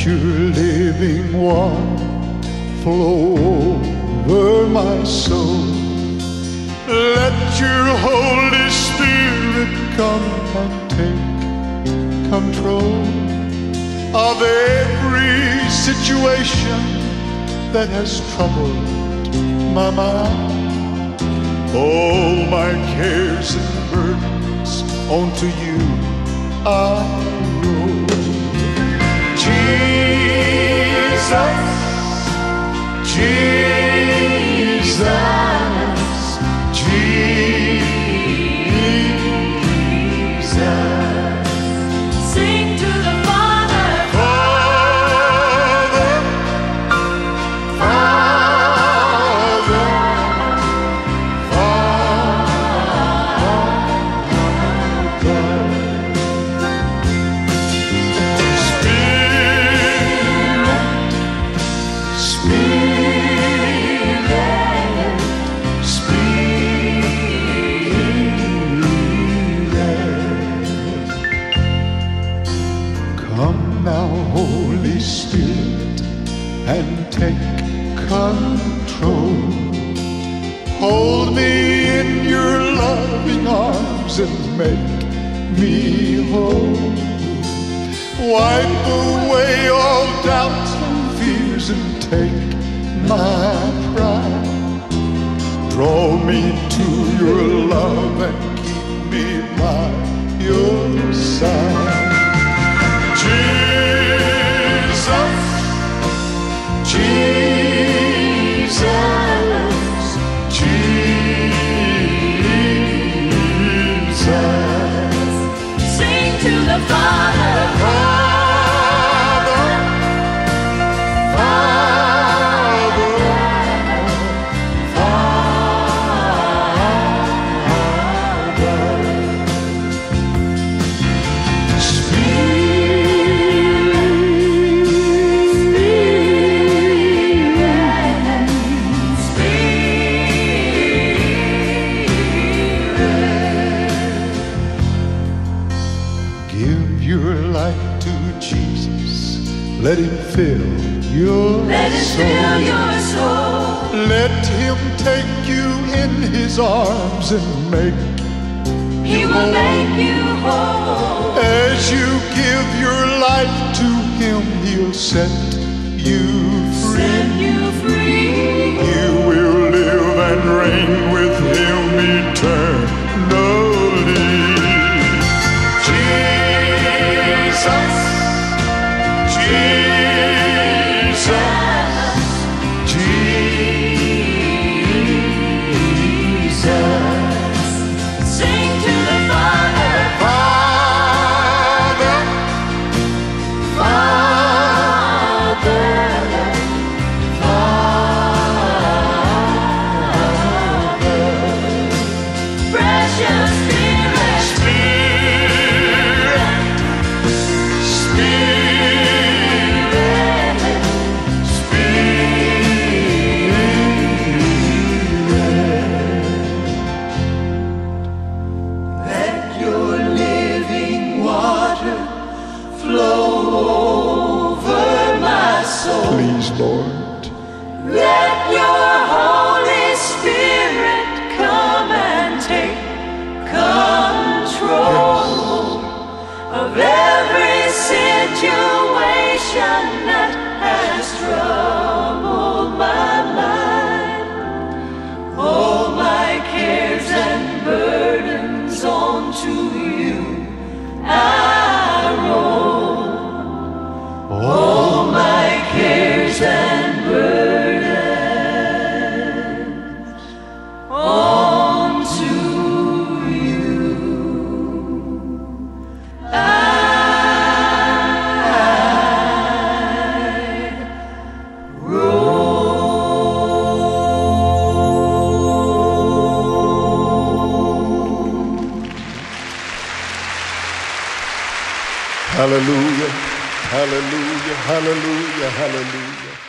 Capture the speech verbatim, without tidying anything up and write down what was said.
your living water flow over my soul. Let your Holy Spirit come and take control of every situation that has troubled my mind. All my cares and burdens onto you I roll. Jesus, Jesus, Jesus. Sing to the Father, Father, Father, come now, Holy Spirit, and take control. Hold me in your loving arms and make me whole. Wipe away all doubts and fears and take my pride. Draw me to your love and keep me by your side. Jesus, Jesus, Jesus. sing to the Father, Father, Father, Father. Give your life to Jesus. Let him fill your let it soul. fill your soul. Let him take you in his arms and make He you will whole. make you whole. As you give your life to him, he'll set you free. Set you free. You will live and reign with him eternally. Jesus, Jesus, Jesus. Sing to the Father, Father, Father, precious Spirit, Spirit, Spirit, Spirit. let your living water flow over my soul. Please, Lord. Let your Holy Spirit come and take control of every situation that has troubled my life. All my cares and burdens onto you I roll. All my cares and burdens onto you I roll. Hallelujah, hallelujah, hallelujah, hallelujah.